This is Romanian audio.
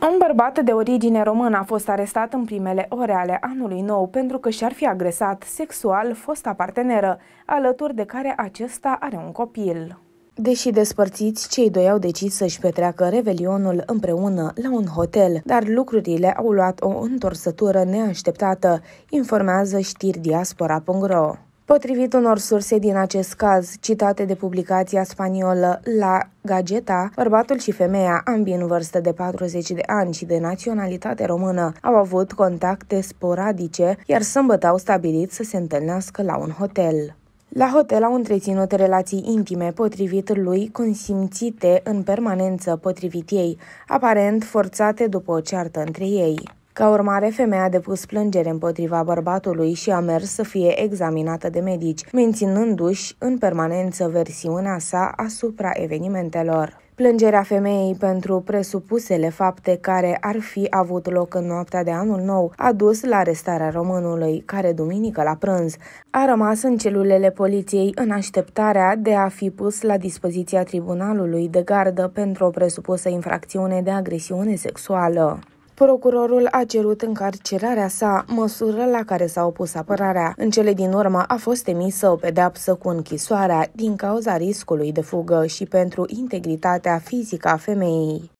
Un bărbat de origine română a fost arestat în primele ore ale anului nou pentru că și-ar fi agresat sexual fosta parteneră, alături de care acesta are un copil. Deși despărțiți, cei doi au decis să-și petreacă revelionul împreună la un hotel, dar lucrurile au luat o întorsătură neașteptată, informează știridiaspora.ro. Potrivit unor surse din acest caz, citate de publicația spaniolă La Gazeta, bărbatul și femeia, ambii în vârstă de 40 de ani și de naționalitate română, au avut contacte sporadice, iar sâmbătă au stabilit să se întâlnească la un hotel. La hotel au întreținut relații intime, potrivit lui, consimțite în permanență, potrivit ei, aparent forțate după o ceartă între ei. Ca urmare, femeia a depus plângere împotriva bărbatului și a mers să fie examinată de medici, menținându-și în permanență versiunea sa asupra evenimentelor. Plângerea femeii pentru presupusele fapte care ar fi avut loc în noaptea de anul nou a dus la arestarea românului, care duminică la prânz a rămas în celulele poliției în așteptarea de a fi pus la dispoziția tribunalului de gardă pentru o presupusă infracțiune de agresiune sexuală. Procurorul a cerut încarcerarea sa, măsură la care s-a opus apărarea. În cele din urmă a fost emisă o pedeapsă cu închisoarea din cauza riscului de fugă și pentru integritatea fizică a femeii.